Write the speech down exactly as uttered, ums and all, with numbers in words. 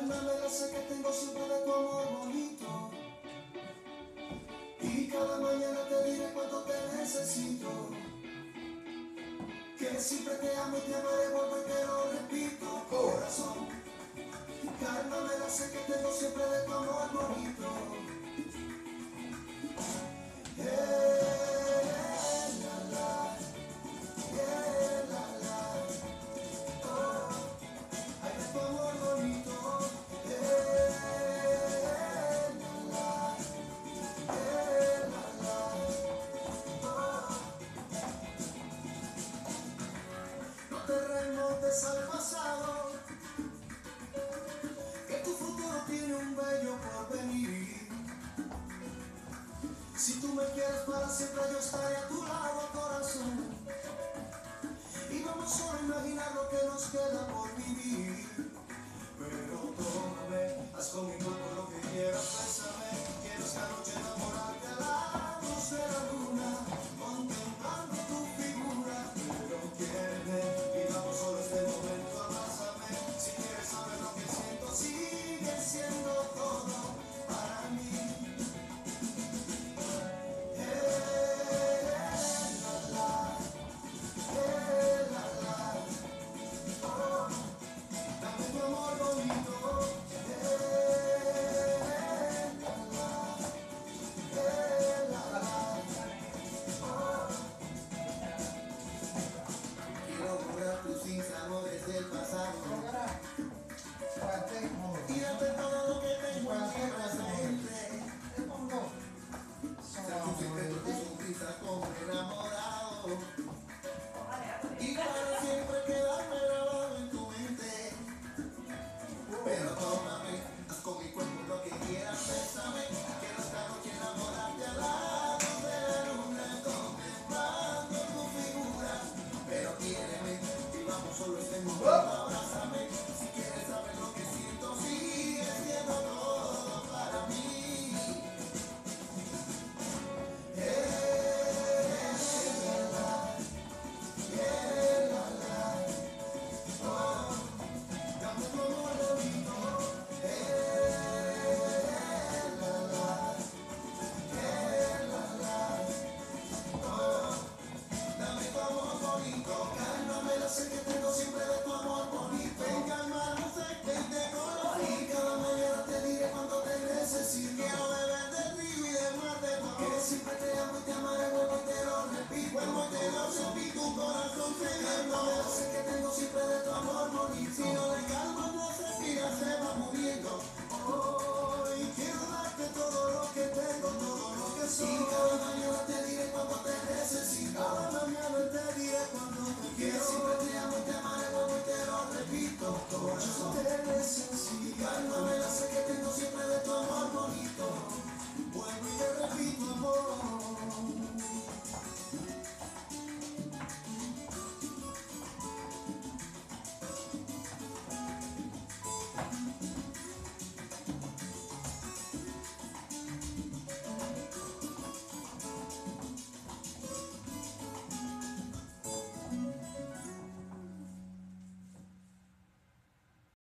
Cálmame la sed que tengo siempre de tu amor bonito. Y cada mañana te diré cuánto te necesito. Que siempre te amo y te amaré, vuelvo y te lo repito, corazón. Cálmame la sed que tengo siempre de tu amor bonito. Te remontes al pasado, que tu futuro tiene un bello porvenir. Si tú me quieres para siempre, yo estaré a tu lado, corazón. Y vamos solo a imaginar lo que nos queda por vivir. Pero tómame, haz conmigo todo lo que quieras, bésame. Quiero esta noche no